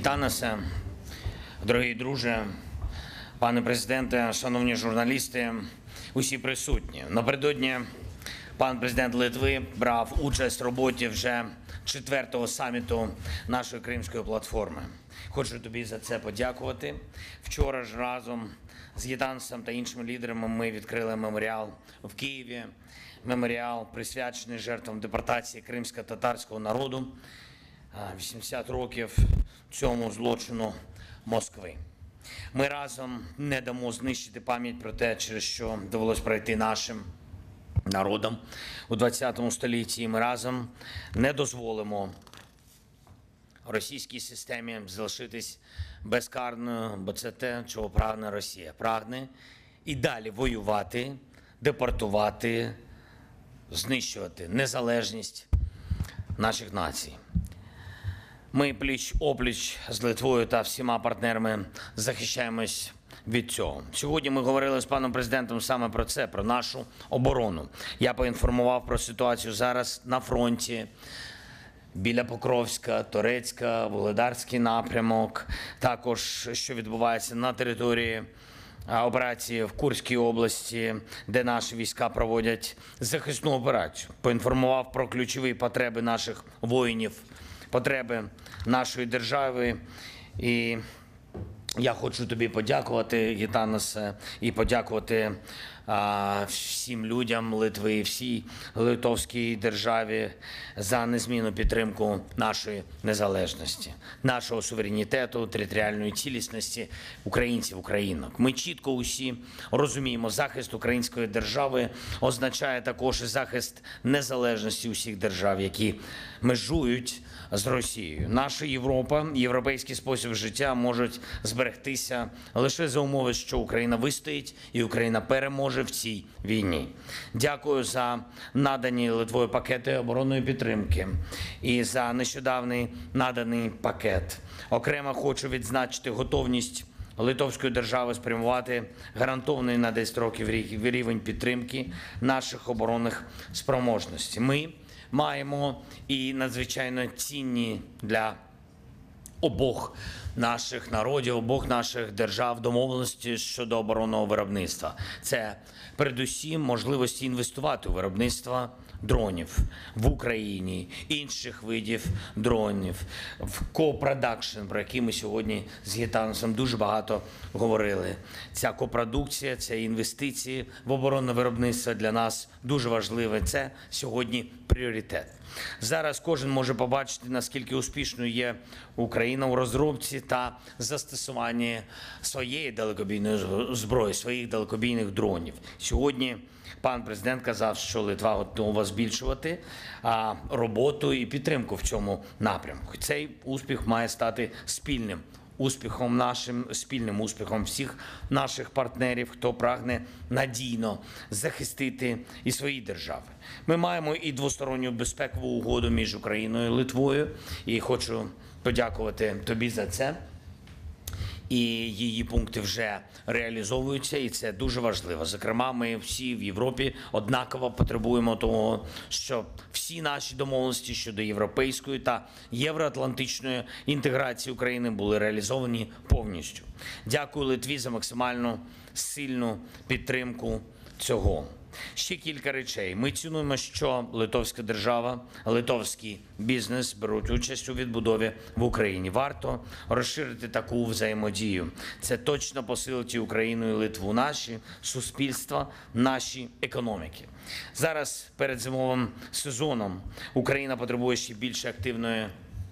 Гітанасе, дорогі друже, пане президенте, шановні журналісти, усі присутні. Напередодні пан президент Литви брав участь в роботі вже 4-го саміту нашої Кримської платформи. Хочу тобі за це подякувати. Вчора ж разом з Гітанасом та іншими лідерами ми відкрили меморіал в Києві. Меморіал присвячений жертвам депортації кримсько-татарського народу. 80 років цьому злочину Москви. Ми разом не дамо знищити пам'ять про те, через що довелось пройти нашим народам у ХХ столітті. І ми разом не дозволимо російській системі залишитись безкарною, бо це те, чого прагне Росія. Прагне і далі воювати, депортувати, знищувати незалежність наших націй. Ми пліч-опліч з Литвою та всіма партнерами захищаємось від цього. Сьогодні ми говорили з паном президентом саме про це, про нашу оборону. Я поінформував про ситуацію зараз на фронті, біля Покровська, Торецька, Вугледарський напрямок, також що відбувається на території операції в Курській області, де наші війська проводять захисну операцію. Поінформував про ключові потреби наших воїнів, потреби нашої держави. І я хочу тобі подякувати, Гітанасе, і подякувати всім людям Литви і всій литовській державі за незмінну підтримку нашої незалежності, нашого суверенітету, територіальної цілісності українців, українок. Ми чітко усі розуміємо, захист української держави означає також і захист незалежності усіх держав, які межують з Росією. Наша Європа, європейський спосіб життя можуть зберегтися лише за умови, що Україна вистоїть і Україна переможе в цій війні. Дякую за надані Литвою пакети оборонної підтримки і за нещодавний наданий пакет. Окремо хочу відзначити готовність Литовської держави спрямувати гарантований на 10 років рівень підтримки наших оборонних спроможностей. Ми маємо і надзвичайно цінні для обох наших народів, обох наших держав домовленості щодо оборонного виробництва. Це передусім можливості інвестувати у виробництво дронів в Україні, інших видів дронів, в копродакшн, про який ми сьогодні з Гітанасом дуже багато говорили. Ця копродукція, це інвестиції в оборонне виробництво для нас дуже важливе. Це сьогодні пріоритет. Зараз кожен може побачити, наскільки успішною є Україна у розробці та застосуванні своєї далекобійної зброї, своїх далекобійних дронів. Сьогодні пан президент казав, що Литва готова збільшувати роботу і підтримку в цьому напрямку. Цей успіх має стати спільним успіхом нашим, спільним успіхом всіх наших партнерів, хто прагне надійно захистити і свої держави. Ми маємо і двосторонню безпекову угоду між Україною і Литвою, і хочу подякувати тобі за це. І її пункти вже реалізовуються, і це дуже важливо. Зокрема, ми всі в Європі однаково потребуємо того, щоб всі наші домовленості щодо європейської та євроатлантичної інтеграції України були реалізовані повністю. Дякую Литві за максимально сильну підтримку цього. Ще кілька речей. Ми цінуємо, що литовська держава, литовський бізнес беруть участь у відбудові в Україні. Варто розширити таку взаємодію. Це точно посилить Україну і Литву, наші суспільства, наші економіки. Зараз перед зимовим сезоном Україна потребує ще більш активної,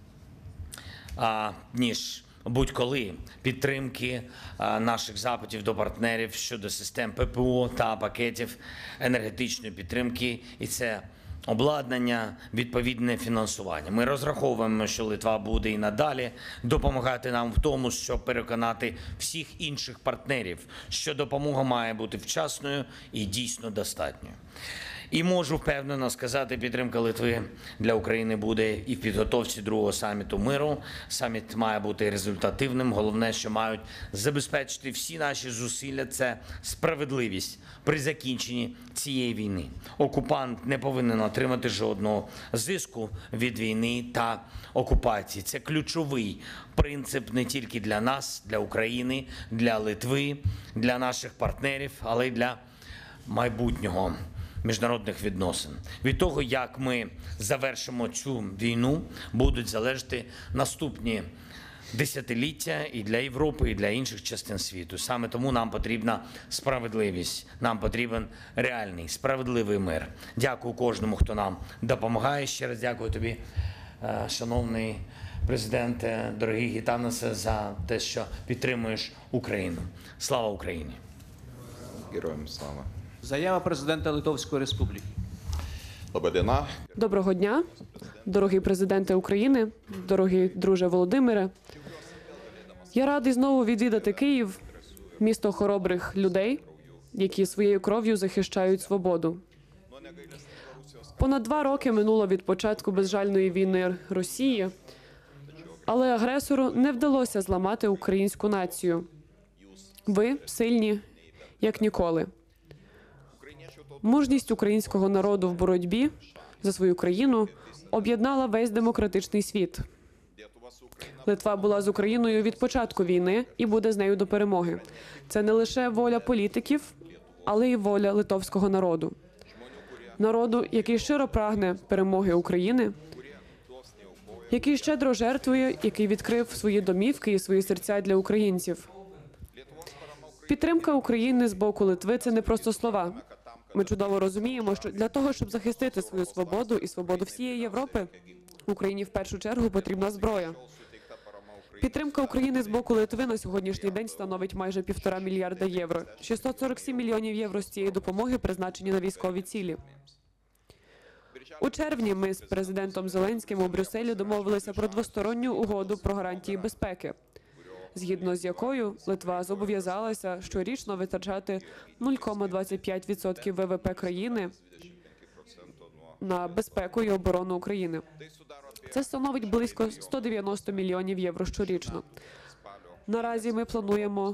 ніж будь-коли, підтримки наших запитів до партнерів щодо систем ППО та пакетів енергетичної підтримки. І це обладнання, відповідне фінансування. Ми розраховуємо, що Литва буде і надалі допомагати нам в тому, щоб переконати всіх інших партнерів, що допомога має бути вчасною і дійсно достатньою. І можу впевнено сказати, підтримка Литви для України буде і в підготовці другого саміту миру. Саміт має бути результативним. Головне, що мають забезпечити всі наші зусилля – це справедливість при закінченні цієї війни. Окупант не повинен отримати жодного зиску від війни та окупації. Це ключовий принцип не тільки для нас, для України, для Литви, для наших партнерів, але й для майбутнього міжнародних відносин. Від того, як ми завершимо цю війну, будуть залежати наступні десятиліття і для Європи, і для інших частин світу. Саме тому нам потрібна справедливість, нам потрібен реальний, справедливий мир. Дякую кожному, хто нам допомагає. Ще раз дякую тобі, шановний президенте, дорогий Гітанасе, за те, що підтримуєш Україну. Слава Україні! Героям слава! Заява президента Литовської Республіки. Лабадина. Доброго дня, дорогий президенте України, дорогий друже Володимире. Я радий знову відвідати Київ, місто хоробрих людей, які своєю кров'ю захищають свободу. Понад 2 роки минуло від початку безжальної війни Росії, але агресору не вдалося зламати українську націю. Ви сильні, як ніколи. Мужність українського народу в боротьбі за свою країну об'єднала весь демократичний світ. Литва була з Україною від початку війни і буде з нею до перемоги. Це не лише воля політиків, але й воля литовського народу. Народу, який щиро прагне перемоги України, який щедро жертвує, який відкрив свої домівки і свої серця для українців. Підтримка України з боку Литви – це не просто слова. Ми чудово розуміємо, що для того, щоб захистити свою свободу і свободу всієї Європи, Україні в першу чергу потрібна зброя. Підтримка України з боку Литви на сьогоднішній день становить майже 1,5 мільярда євро. 647 мільйонів євро з цієї допомоги призначені на військові цілі. У червні ми з президентом Зеленським у Брюсселі домовилися про двосторонню угоду про гарантії безпеки, згідно з якою Литва зобов'язалася щорічно витрачати 0,25% ВВП країни на безпеку і оборону України. Це становить близько 190 мільйонів євро щорічно. Наразі ми плануємо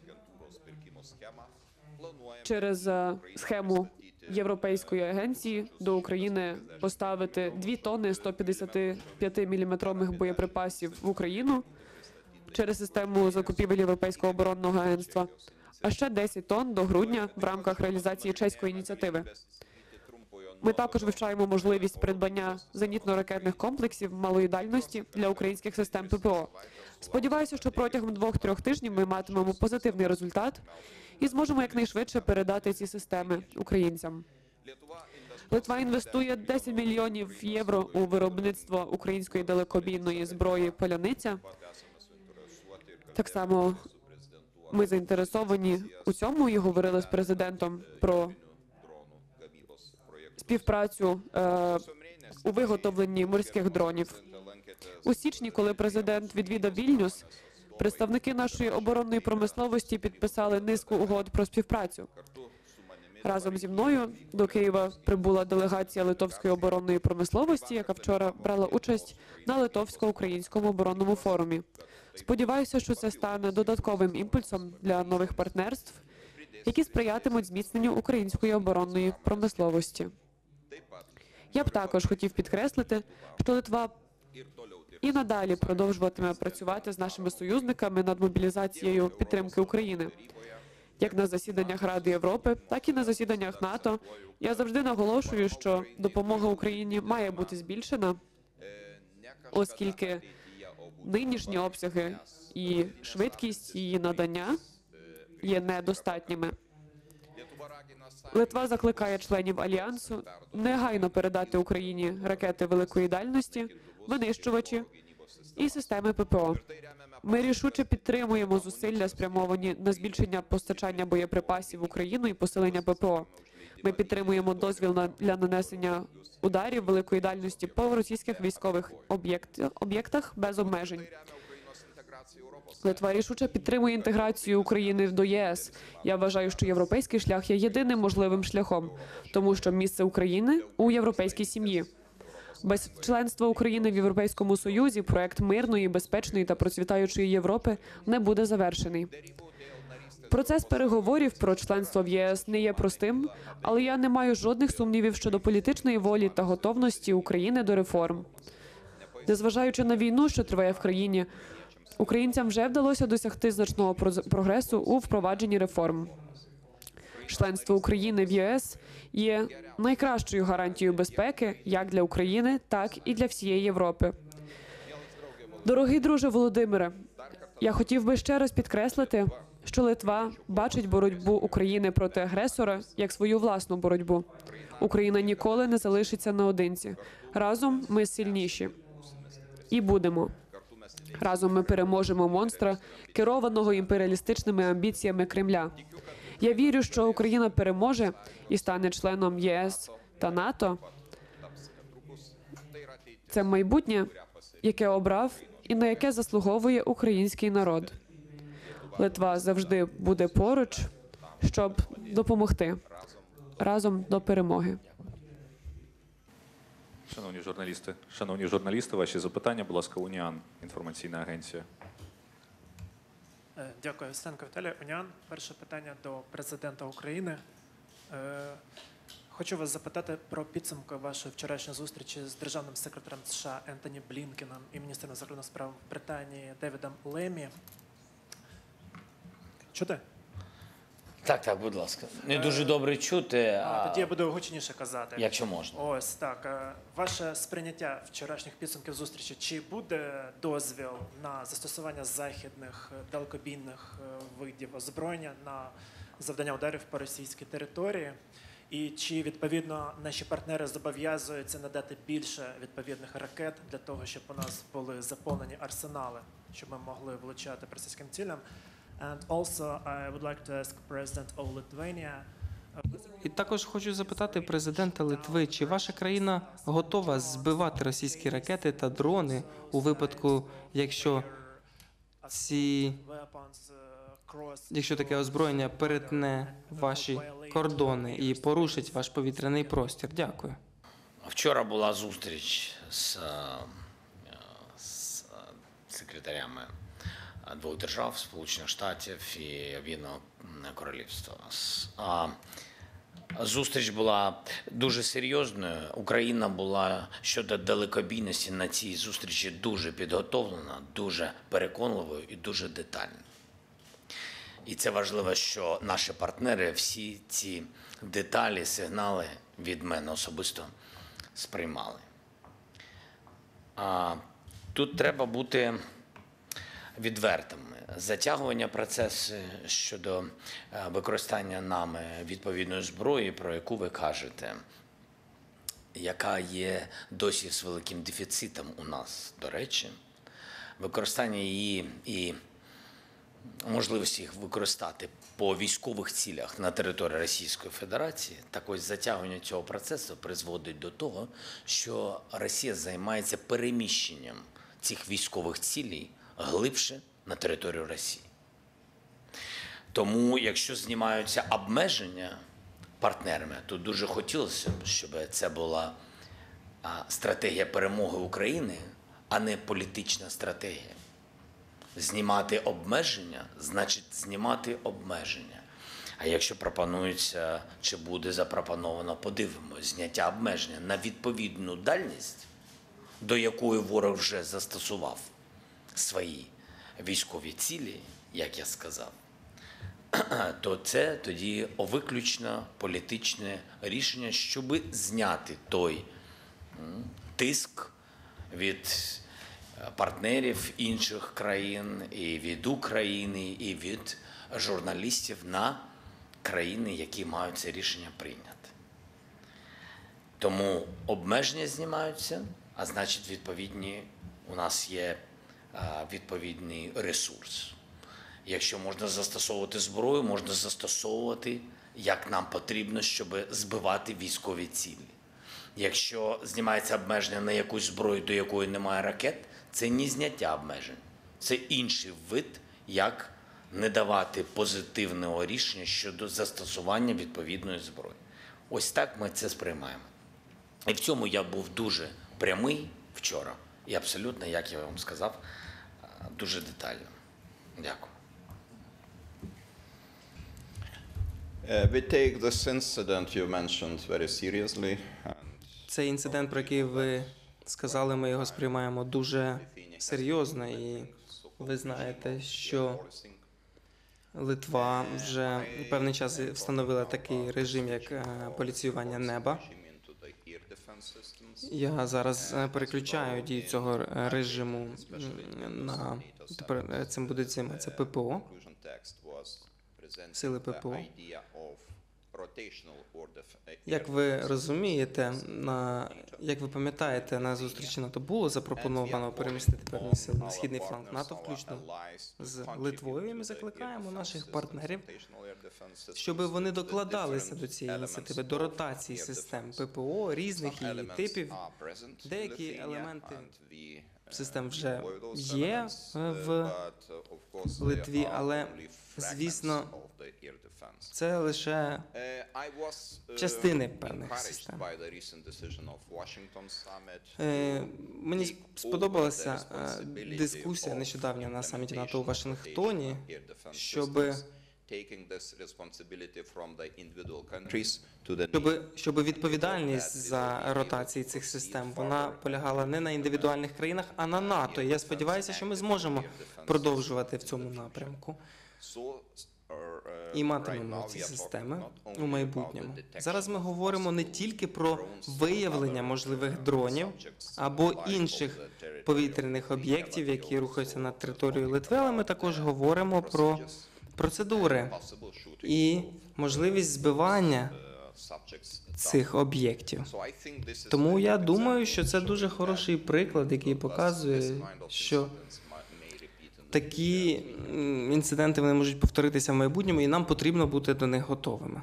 через схему Європейської агенції до України поставити 2 тонни 155-мм боєприпасів в Україну через систему закупівель Європейського оборонного агентства, а ще 10 тонн до грудня в рамках реалізації чеської ініціативи. Ми також вивчаємо можливість придбання зенітно-ракетних комплексів малої дальності для українських систем ППО. Сподіваюся, що протягом 2-3 тижнів ми матимемо позитивний результат і зможемо якнайшвидше передати ці системи українцям. Литва інвестує 10 мільйонів євро у виробництво української далекобійної зброї «Поляниця». Так само ми заінтересовані у цьому і говорили з президентом про співпрацю у виготовленні морських дронів. У січні, коли президент відвідав Вільнюс, представники нашої оборонної промисловості підписали низку угод про співпрацю. Разом зі мною до Києва прибула делегація литовської оборонної промисловості, яка вчора брала участь на литовсько-українському оборонному форумі. Сподіваюся, що це стане додатковим імпульсом для нових партнерств, які сприятимуть зміцненню української оборонної промисловості. Я б також хотів підкреслити, що Литва і надалі продовжуватиме працювати з нашими союзниками над мобілізацією підтримки України. Як на засіданнях Ради Європи, так і на засіданнях НАТО. Я завжди наголошую, що допомога Україні має бути збільшена, оскільки нинішні обсяги і швидкість її надання є недостатніми. Литва закликає членів Альянсу негайно передати Україні ракети великої дальності, винищувачі і системи ППО. Ми рішуче підтримуємо зусилля, спрямовані на збільшення постачання боєприпасів в Україну і посилення ППО. Ми підтримуємо дозвіл для нанесення ударів великої дальності по російських військових об'єктах без обмежень. Литва рішуче підтримує інтеграцію України до ЄС. Я вважаю, що європейський шлях є єдиним можливим шляхом, тому що місце України у європейській сім'ї. Без членства України в Європейському Союзі проект мирної, безпечної та процвітаючої Європи не буде завершений. Процес переговорів про членство в ЄС не є простим, але я не маю жодних сумнівів щодо політичної волі та готовності України до реформ. Незважаючи на війну, що триває в країні, українцям вже вдалося досягти значного прогресу у впровадженні реформ. Членство України в ЄС є найкращою гарантією безпеки як для України, так і для всієї Європи. Дорогий друже Володимире, я хотів би ще раз підкреслити, що Литва бачить боротьбу України проти агресора як свою власну боротьбу. Україна ніколи не залишиться наодинці. Разом ми сильніші. І будемо. Разом ми переможемо монстра, керованого імперіалістичними амбіціями Кремля. Я вірю, що Україна переможе і стане членом ЄС та НАТО. Це майбутнє, яке обрав і на яке заслуговує український народ. Литва завжди буде поруч, щоб допомогти. Разом до перемоги. Шановні журналісти, ваші запитання, будь ласка, Уніан, інформаційна агенція. Дякую, Стенко Віталій. Уніан. Перше питання до президента України. Хочу вас запитати про підсумки вашої вчорашньої зустрічі з державним секретарем США Ентоні Блінкеном і міністром закордонних справ Британії Девідом Лемі. Чути? Так, будь ласка. Не дуже добре чути, Тоді я буду гучніше казати. якщо можна. Ось так. Ваше сприйняття вчорашніх підсумків зустрічі. Чи буде дозвіл на застосування західних далекобійних видів озброєння на завдання ударів по російській території? І чи, відповідно, наші партнери зобов'язуються надати більше відповідних ракет для того, щоб у нас були заповнені арсенали, щоб ми могли влучати по російським цілям? And also, I would like to ask President of Lithuania. І також хочу запитати президента Литви, чи ваша країна готова збивати російські ракети та дрони у випадку, якщо таке озброєння перетне ваші кордони і порушить ваш повітряний простір? Дякую. Вчора була зустріч з секретарями двох держав, Сполучених Штатів і Об'єднаного Королівства. Зустріч була дуже серйозною. Україна була щодо далекобійності на цій зустрічі дуже підготовлена, дуже переконливою і дуже детальною. І це важливо, що наші партнери всі ці деталі, сигнали від мене особисто сприймали. Тут треба бути відвертими. Затягування процесу щодо використання нами відповідної зброї, про яку ви кажете, яка є досі з великим дефіцитом у нас, до речі, використання її і можливості їх використати по військових цілях на території Російської Федерації, так ось затягування цього процесу призводить до того, що Росія займається переміщенням цих військових цілей глибше на територію Росії. Тому, якщо знімаються обмеження партнерами, то дуже хотілося б, щоб це була стратегія перемоги України, а не політична стратегія. Знімати обмеження – значить знімати обмеження. А якщо пропонується, чи буде запропоновано, подивимось, зняття обмеження на відповідну дальність, до якої ворог вже застосував свої військові цілі, як я сказав, то це тоді виключно політичне рішення, щоб зняти той тиск від партнерів інших країн, і від України, і від журналістів на країни, які мають це рішення прийняти. Тому обмеження знімаються, а значить, відповідні, у нас є відповідний ресурс. Якщо можна застосовувати зброю, можна застосовувати, як нам потрібно, щоб збивати військові цілі. Якщо знімається обмеження на якусь зброю, до якої немає ракет, це не зняття обмежень, Це інший вид, як не давати позитивного рішення щодо застосування відповідної зброї. Ось так ми це сприймаємо. І в цьому я був дуже прямий вчора. І абсолютно, як я вам сказав, дуже детально. Дякую. We take this incident you mentioned very seriously. And Цей інцидент, про який ви сказали, ми його сприймаємо дуже серйозно, і ви знаєте, що Литва вже певний час встановила такий режим, як поліціювання неба. Я зараз переключаю дію цього режиму на тепер цим будуть займатися ППО, сили ППО. Як ви розумієте, як ви пам'ятаєте, на зустрічі НАТО було запропоновано перемістити певні сили на східний фланг НАТО, включно з Литвою. І ми закликаємо наших партнерів, щоб вони докладалися до цієї ініціативи, до ротації систем ППО різних її типів. Деякі елементи систем вже є в Литві, але, звісно, це лише частини певних систем. Мені сподобалася дискусія нещодавня на саміті НАТО у Вашингтоні, щоб відповідальність за ротації цих систем, вона полягала не на індивідуальних країнах, а на НАТО. І я сподіваюся, що ми зможемо продовжувати в цьому напрямку. І матимемо ці системи у майбутньому. Зараз ми говоримо не тільки про виявлення можливих дронів або інших повітряних об'єктів, які рухаються над територією Литви, але ми також говоримо про процедури і можливість збивання цих об'єктів. Тому я думаю, що це дуже хороший приклад, який показує, що такі інциденти вони можуть повторитися в майбутньому, і нам потрібно бути до них готовими.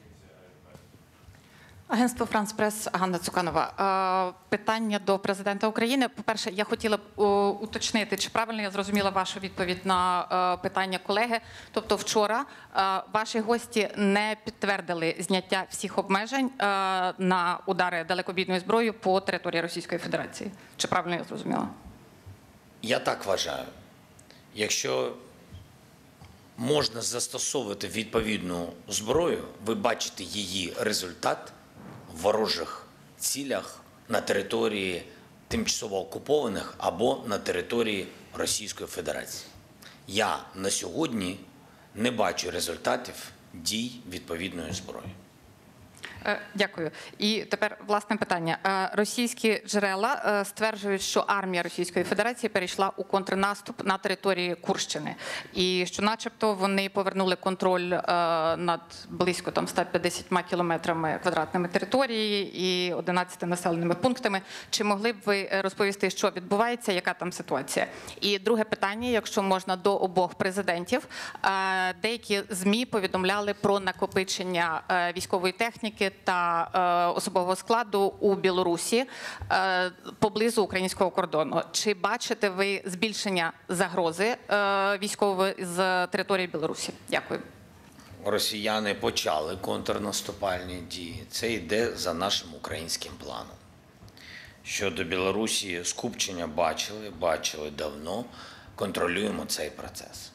Агентство «Франс Прес», Ганна Цуканова. Питання до президента України. По-перше, я хотіла б уточнити, чи правильно я зрозуміла вашу відповідь на питання колеги. Тобто вчора ваші гості не підтвердили зняття всіх обмежень на удари далекобійною зброєю по території Російської Федерації. Чи правильно я зрозуміла? Я так вважаю. Якщо можна застосовувати відповідну зброю, ви бачите її результат в ворожих цілях на території тимчасово окупованих або на території Російської Федерації. Я на сьогодні не бачу результатів дій відповідної зброї. Дякую. І тепер власне питання. Російські джерела стверджують, що армія Російської Федерації перейшла у контрнаступ на території Курщини. І що начебто вони повернули контроль над близько 150 кілометрами квадратними території і 11 населеними пунктами. Чи могли б ви розповісти, що відбувається, яка там ситуація? І друге питання, якщо можна, до обох президентів. Деякі ЗМІ повідомляли про накопичення військової техніки та особового складу у Білорусі поблизу українського кордону. Чи бачите ви збільшення загрози військової з території Білорусі? Дякую. Росіяни почали контрнаступальні дії. Це йде за нашим українським планом. Щодо Білорусі, скупчення бачили давно, контролюємо цей процес.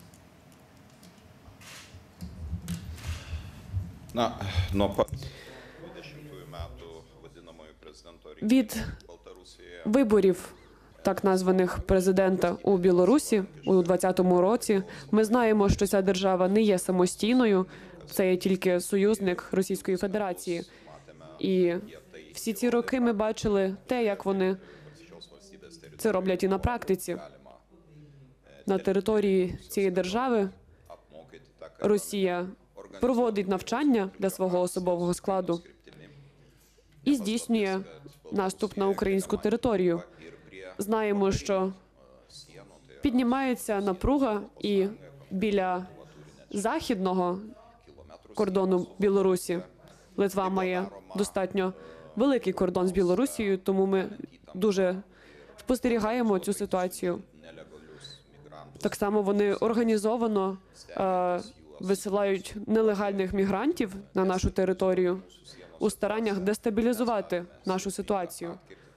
Від виборів так названих президента у Білорусі у 2020 році ми знаємо, що ця держава не є самостійною, це є тільки союзник Російської Федерації. І всі ці роки ми бачили те, як вони це роблять і на практиці. На території цієї держави Росія проводить навчання для свого особового складу і здійснює наступ на українську територію. Знаємо, що піднімається напруга і біля західного кордону Білорусі. Литва має достатньо великий кордон з Білорусією, тому ми дуже спостерігаємо цю ситуацію. Так само вони організовано висилають нелегальних мігрантів на нашу територію у стараннях дестабілізувати нашу ситуацію.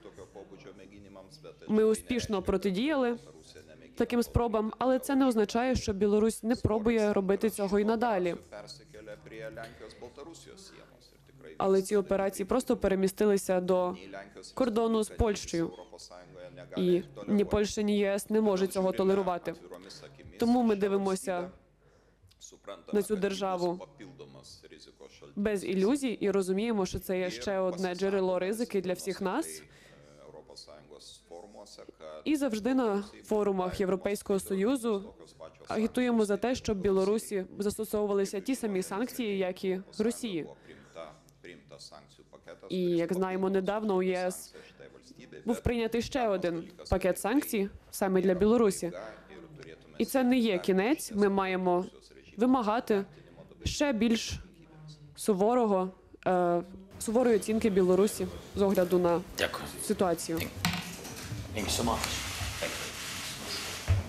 Ми успішно протидіяли таким спробам, але це не означає, що Білорусь не пробує робити цього і надалі. Але ці операції просто перемістилися до кордону з Польщею. І ні Польща, ні ЄС не може цього толерувати. Тому ми дивимося на цю державу без ілюзій і розуміємо, що це є ще одне джерело ризики для всіх нас. І завжди на форумах Європейського Союзу агітуємо за те, щоб Білорусі застосовувалися ті самі санкції, як і Росії. І, як знаємо, недавно у ЄС був прийнятий ще один пакет санкцій саме для Білорусі. І це не є кінець. Ми маємо вимагати ще більш суворої оцінки Білорусі з огляду на Дякую. ситуацію. Thank you so much.